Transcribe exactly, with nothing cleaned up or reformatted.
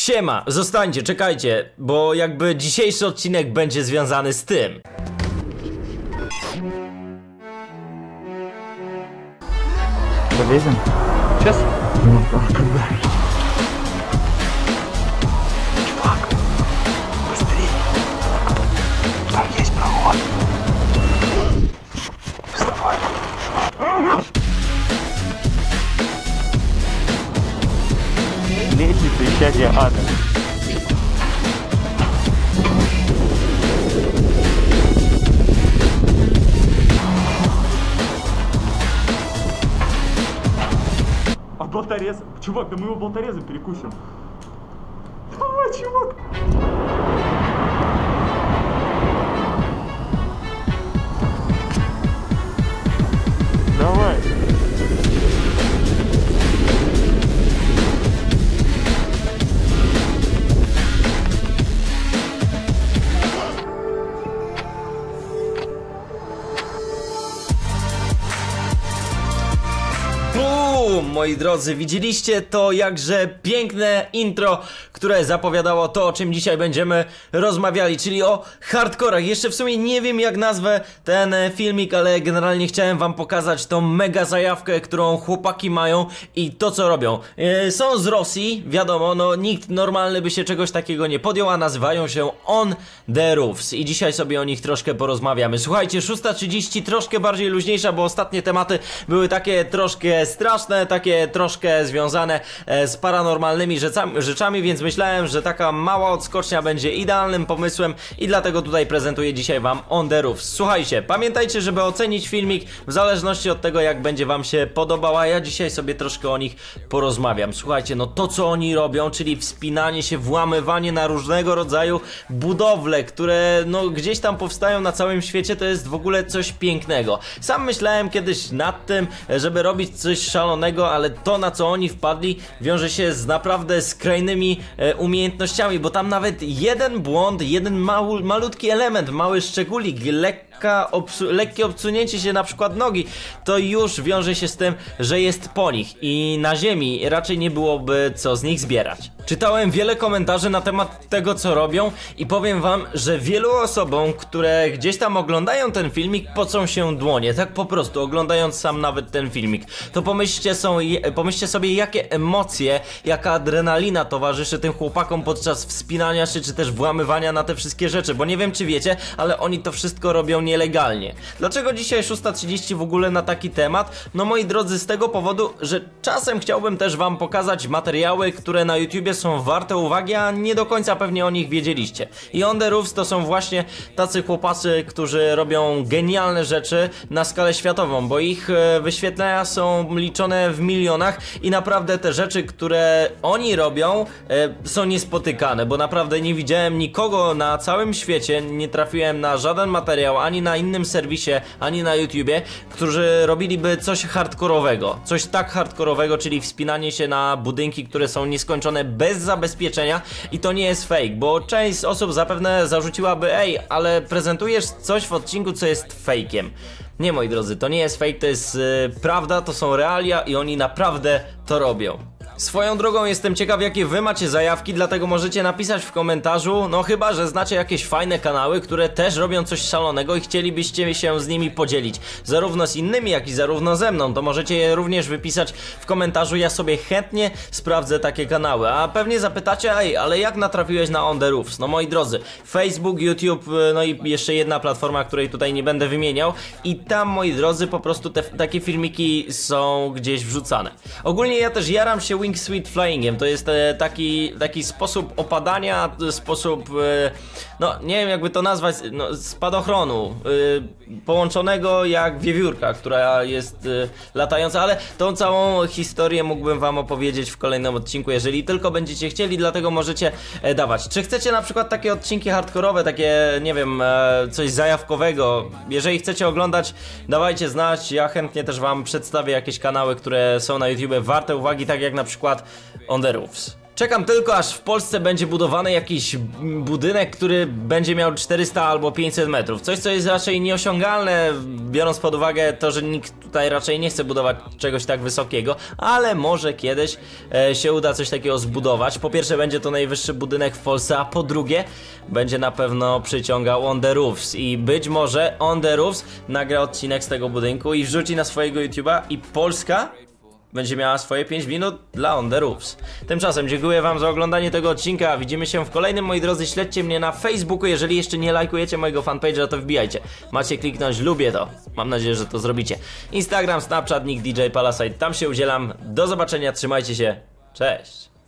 Siema, zostańcie, czekajcie, bo jakby dzisiejszy odcinek będzie związany z tym. Залезем? Сейчас? Ну, когда? Чувак, быстрее. Там есть проход. Вставай. Лестница исчадия ада. А болторез? Чувак, да мы его болторезом перекусим. Давай, чувак. Давай. Bum, moi drodzy, widzieliście to jakże piękne intro, które zapowiadało to, o czym dzisiaj będziemy rozmawiali, czyli o hardkorach. Jeszcze w sumie nie wiem, jak nazwę ten filmik, ale generalnie chciałem wam pokazać tą mega zajawkę, którą chłopaki mają i to, co robią. Yy, są z Rosji, wiadomo, no nikt normalny by się czegoś takiego nie podjął, a nazywają się On The Roofs i dzisiaj sobie o nich troszkę porozmawiamy. Słuchajcie, szósta trzydzieści, troszkę bardziej luźniejsza, bo ostatnie tematy były takie troszkę straszne, takie troszkę związane e, z paranormalnymi rzecami, rzeczami, więc myślałem, że taka mała odskocznia będzie idealnym pomysłem i dlatego tutaj prezentuję dzisiaj wam On The Roofs. Słuchajcie, pamiętajcie, żeby ocenić filmik w zależności od tego, jak będzie wam się podobał, a ja dzisiaj sobie troszkę o nich porozmawiam. Słuchajcie, no to, co oni robią, czyli wspinanie się, włamywanie na różnego rodzaju budowle, które no gdzieś tam powstają na całym świecie, to jest w ogóle coś pięknego. Sam myślałem kiedyś nad tym, żeby robić coś szalonego, ale to, na co oni wpadli, wiąże się z naprawdę skrajnymi e, umiejętnościami, bo tam nawet jeden błąd, jeden mały, malutki element, mały szczególik, lekka obsu lekkie obsunięcie się na przykład nogi, to już wiąże się z tym, że jest po nich i na ziemi raczej nie byłoby co z nich zbierać. Czytałem wiele komentarzy na temat tego, co robią i powiem wam, że wielu osobom, które gdzieś tam oglądają ten filmik, pocą się dłonie, tak po prostu, oglądając sam nawet ten filmik. To pomyślcie, są, pomyślcie sobie, jakie emocje, jaka adrenalina towarzyszy tym chłopakom podczas wspinania się, czy też włamywania na te wszystkie rzeczy, bo nie wiem, czy wiecie, ale oni to wszystko robią nielegalnie. Dlaczego dzisiaj szósta trzydzieści w ogóle na taki temat? No moi drodzy, z tego powodu, że czasem chciałbym też wam pokazać materiały, które na YouTubie są warte uwagi, a nie do końca pewnie o nich wiedzieliście. I On The Roofs to są właśnie tacy chłopacy, którzy robią genialne rzeczy na skalę światową, bo ich e, wyświetlenia są liczone w milionach i naprawdę te rzeczy, które oni robią, e, są niespotykane, bo naprawdę nie widziałem nikogo na całym świecie, nie trafiłem na żaden materiał, ani na innym serwisie, ani na YouTubie, którzy robiliby coś hardkorowego, coś tak hardkorowego, czyli wspinanie się na budynki, które są nieskończone bez zabezpieczenia i to nie jest fake, bo część osób zapewne zarzuciłaby: ej, ale prezentujesz coś w odcinku, co jest fejkiem. Nie, moi drodzy, to nie jest fake, to jest yy, prawda, to są realia i oni naprawdę to robią. Swoją drogą jestem ciekaw, jakie wy macie zajawki, dlatego możecie napisać w komentarzu, no chyba, że znacie jakieś fajne kanały, które też robią coś szalonego i chcielibyście się z nimi podzielić, zarówno z innymi, jak i zarówno ze mną, to możecie je również wypisać w komentarzu, ja sobie chętnie sprawdzę takie kanały. A pewnie zapytacie: ej, ale jak natrafiłeś na On The Roofs? No moi drodzy, Facebook, YouTube, no i jeszcze jedna platforma, której tutaj nie będę wymieniał i tam, moi drodzy, po prostu te takie filmiki są gdzieś wrzucane. Ogólnie ja też jaram się Wing Sweet Flyingiem, to jest e, taki, taki sposób opadania, sposób, e, no nie wiem jakby to nazwać, no, spadochronu, e, połączonego jak wiewiórka, która jest e, latająca, ale tą całą historię mógłbym wam opowiedzieć w kolejnym odcinku, jeżeli tylko będziecie chcieli, dlatego możecie e, dawać. Czy chcecie na przykład takie odcinki hardkorowe, takie, nie wiem, e, coś zajawkowego? Jeżeli chcecie oglądać, dawajcie znać, ja chętnie też wam przedstawię jakieś kanały, które są na YouTube warte uwagi, tak jak na przykład On The Roofs. Czekam tylko, aż w Polsce będzie budowany jakiś budynek, który będzie miał czterysta albo pięćset metrów. Coś, co jest raczej nieosiągalne, biorąc pod uwagę to, że nikt tutaj raczej nie chce budować czegoś tak wysokiego, ale może kiedyś e, się uda coś takiego zbudować. Po pierwsze, będzie to najwyższy budynek w Polsce, a po drugie, będzie na pewno przyciągał On The Roofs i być może On The Roofs nagra odcinek z tego budynku i wrzuci na swojego YouTube'a i Polska będzie miała swoje pięć minut dla On The Roofs. Tymczasem dziękuję wam za oglądanie tego odcinka. Widzimy się w kolejnym, moi drodzy. Śledźcie mnie na Facebooku. Jeżeli jeszcze nie lajkujecie mojego fanpage'a, to wbijajcie. Macie kliknąć lubię to. Mam nadzieję, że to zrobicie. Instagram, Snapchat, nick D J Palasite. Tam się udzielam. Do zobaczenia. Trzymajcie się. Cześć.